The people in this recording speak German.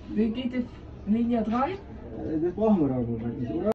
Wie geht es Linie 3? Das brauchen wir doch im Moment nicht, oder?